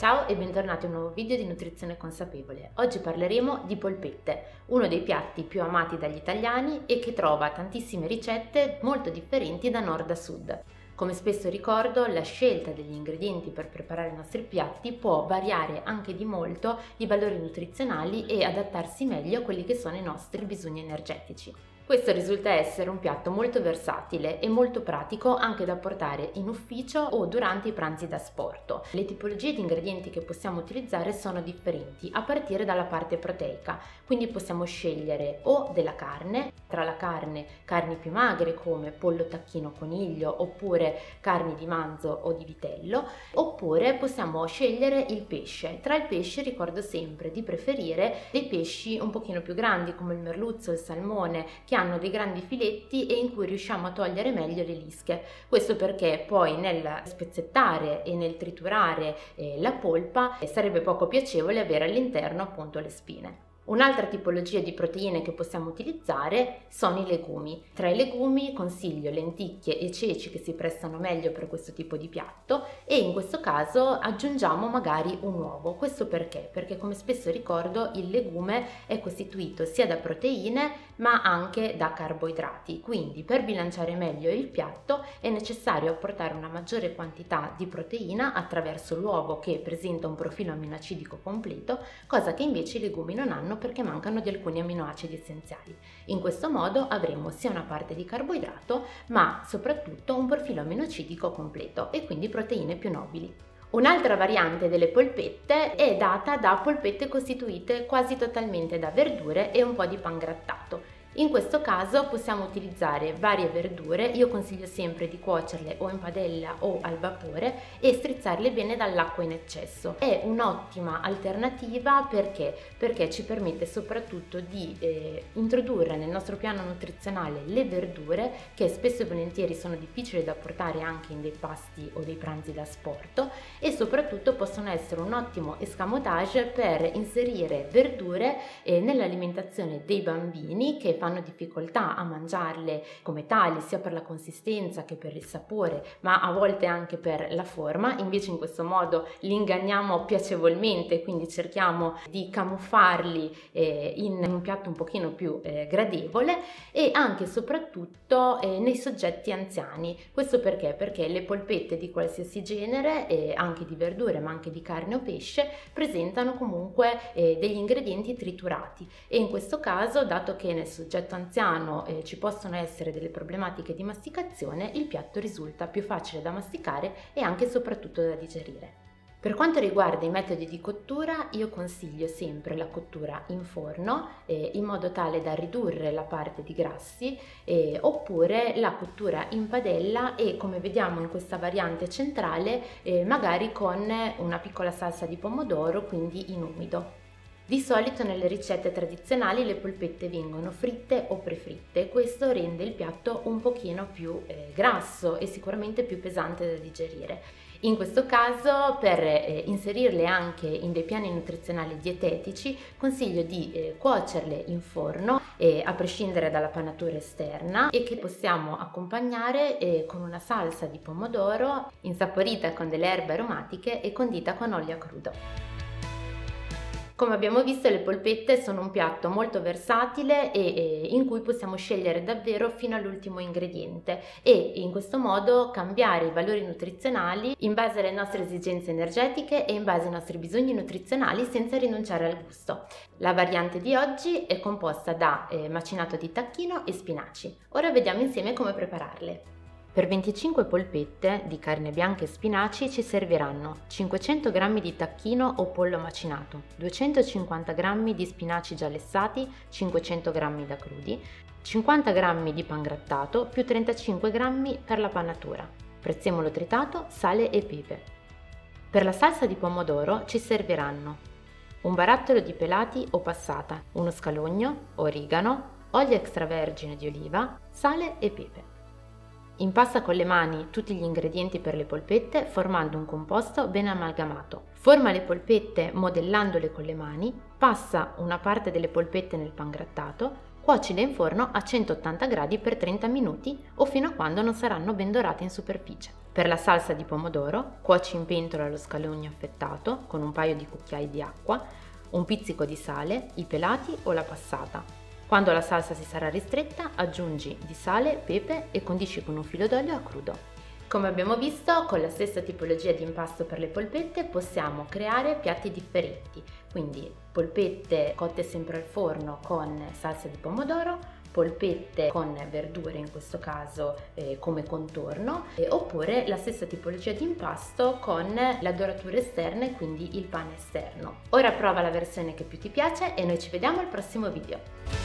Ciao e bentornati a un nuovo video di nutrizione consapevole. Oggi parleremo di polpette, uno dei piatti più amati dagli italiani e che trova tantissime ricette molto differenti da nord a sud. Come spesso ricordo, la scelta degli ingredienti per preparare i nostri piatti può variare anche di molto i valori nutrizionali e adattarsi meglio a quelli che sono i nostri bisogni energetici. Questo risulta essere un piatto molto versatile e molto pratico anche da portare in ufficio o durante i pranzi da sport. Le tipologie di ingredienti che possiamo utilizzare sono differenti a partire dalla parte proteica, quindi possiamo scegliere o della carne, tra la carni più magre come pollo, tacchino, coniglio oppure carni di manzo o di vitello, oppure possiamo scegliere il pesce. Tra il pesce ricordo sempre di preferire dei pesci un pochino più grandi come il merluzzo, il salmone, che hanno dei grandi filetti e in cui riusciamo a togliere meglio le lische. Questo perché poi nel spezzettare e nel triturare la polpa sarebbe poco piacevole avere all'interno appunto le spine. Un'altra tipologia di proteine che possiamo utilizzare sono i legumi. Tra i legumi consiglio lenticchie e ceci che si prestano meglio per questo tipo di piatto e in questo caso aggiungiamo magari un uovo. Questo perché? Perché come spesso ricordo il legume è costituito sia da proteine ma anche da carboidrati, quindi per bilanciare meglio il piatto è necessario apportare una maggiore quantità di proteina attraverso l'uovo che presenta un profilo aminoacidico completo, cosa che invece i legumi non hanno perché mancano di alcuni amminoacidi essenziali. In questo modo avremo sia una parte di carboidrato ma soprattutto un profilo aminoacidico completo e quindi proteine più nobili. Un'altra variante delle polpette è data da polpette costituite quasi totalmente da verdure e un po' di pangrattato. In questo caso possiamo utilizzare varie verdure, io consiglio sempre di cuocerle o in padella o al vapore e strizzarle bene dall'acqua in eccesso. È un'ottima alternativa perché ci permette soprattutto di introdurre nel nostro piano nutrizionale le verdure che spesso e volentieri sono difficili da portare anche in dei pasti o dei pranzi da sport e soprattutto possono essere un ottimo escamotage per inserire verdure nell'alimentazione dei bambini che fanno difficoltà a mangiarle come tali sia per la consistenza che per il sapore ma a volte anche per la forma. Invece in questo modo li inganniamo piacevolmente, quindi cerchiamo di camuffarli in un piatto un pochino più gradevole e anche e soprattutto nei soggetti anziani. Questo perché? Perché le polpette di qualsiasi genere, anche di verdure ma anche di carne o pesce, presentano comunque degli ingredienti triturati e in questo caso, dato che nel soggetto anziano ci possono essere delle problematiche di masticazione, il piatto risulta più facile da masticare e anche e soprattutto da digerire. Per quanto riguarda i metodi di cottura, io consiglio sempre la cottura in forno in modo tale da ridurre la parte di grassi oppure la cottura in padella e come vediamo in questa variante centrale magari con una piccola salsa di pomodoro, quindi in umido. Di solito nelle ricette tradizionali le polpette vengono fritte o prefritte, questo rende il piatto un pochino più grasso e sicuramente più pesante da digerire. In questo caso per inserirle anche in dei piani nutrizionali dietetici consiglio di cuocerle in forno a prescindere dalla panatura esterna e che possiamo accompagnare con una salsa di pomodoro insaporita con delle erbe aromatiche e condita con olio a crudo. Come abbiamo visto, le polpette sono un piatto molto versatile e in cui possiamo scegliere davvero fino all'ultimo ingrediente e in questo modo cambiare i valori nutrizionali in base alle nostre esigenze energetiche e in base ai nostri bisogni nutrizionali senza rinunciare al gusto. La variante di oggi è composta da macinato di tacchino e spinaci. Ora vediamo insieme come prepararle. Per 25 polpette di carne bianca e spinaci ci serviranno 500 g di tacchino o pollo macinato, 250 g di spinaci già lessati, 500 g da crudi, 50 g di pangrattato più 35 g per la pannatura, prezzemolo tritato, sale e pepe. Per la salsa di pomodoro ci serviranno un barattolo di pelati o passata, uno scalogno, origano, olio extravergine di oliva, sale e pepe. Impasta con le mani tutti gli ingredienti per le polpette formando un composto ben amalgamato. Forma le polpette modellandole con le mani, passa una parte delle polpette nel pangrattato, cuocile in forno a 180 gradi per 30 minuti o fino a quando non saranno ben dorate in superficie. Per la salsa di pomodoro, cuoci in pentola lo scalogno affettato con un paio di cucchiai di acqua, un pizzico di sale, i pelati o la passata. Quando la salsa si sarà ristretta, aggiungi di sale, pepe e condisci con un filo d'olio a crudo. Come abbiamo visto, con la stessa tipologia di impasto per le polpette possiamo creare piatti differenti, quindi polpette cotte sempre al forno con salsa di pomodoro, polpette con verdure in questo caso come contorno, oppure la stessa tipologia di impasto con la doratura esterna e quindi il pane esterno. Ora prova la versione che più ti piace e noi ci vediamo al prossimo video.